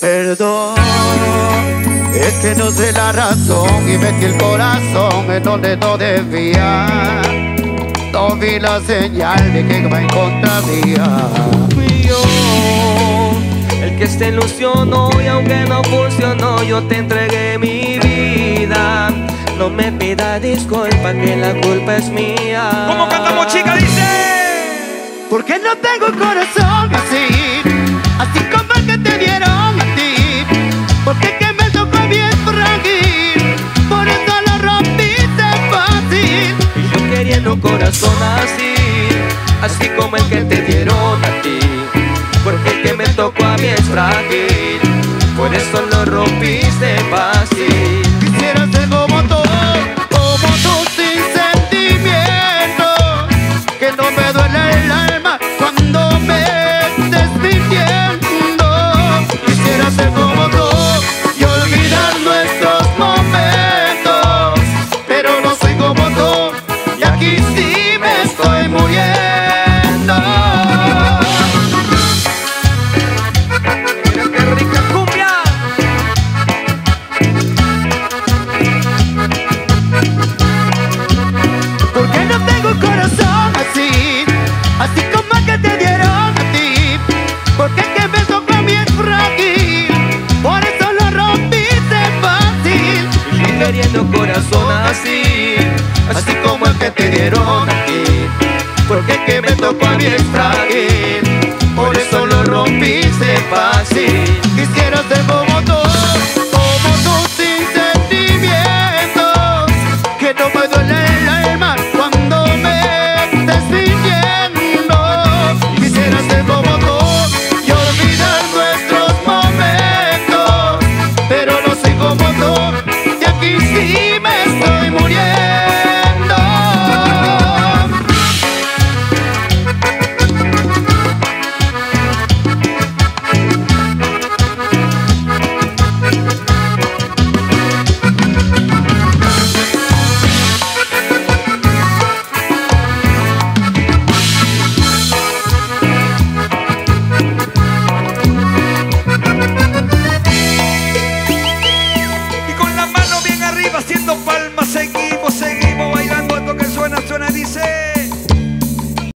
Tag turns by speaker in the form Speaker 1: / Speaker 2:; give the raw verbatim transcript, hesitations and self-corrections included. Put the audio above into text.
Speaker 1: Perdón, es que no sé la razón y metí el corazón en donde no debía. No vi la señal de que me encontraría.
Speaker 2: Fui yo el que se ilusionó y aunque no funcionó, yo te entregué mi vida. No me pidas disculpa, que la culpa es mía.
Speaker 3: ¿Cómo cantamos, chica? Dice:
Speaker 1: porque no tengo corazón así, así como el que te dieron a ti. Porque que me tocó bien frágil, por eso lo rompiste fácil.
Speaker 2: Y yo queriendo un corazón así, así como el que te dieron a ti. Porque el que me tocó a mí es frágil, por eso lo rompiste fácil.
Speaker 1: Quisiera ser como tú, como tú sin sentimiento, que no me duele el alma cuando me estés mintiendo. Quisiera ser como tú y olvidar nuestros momentos, pero no soy como tú y aquí sí me estoy muriendo.
Speaker 2: Mira qué rica cumbia.
Speaker 1: Porque no tengo corazón así, así como el que te dieron a ti. Porque el que me tocó a mí es frágil, por eso lo rompiste fácil.
Speaker 2: Y yo queriendo un corazón así,
Speaker 1: Así como el que te dieron a ti.
Speaker 2: porque el que me tocó a mí es frágil, por eso lo rompiste fácil.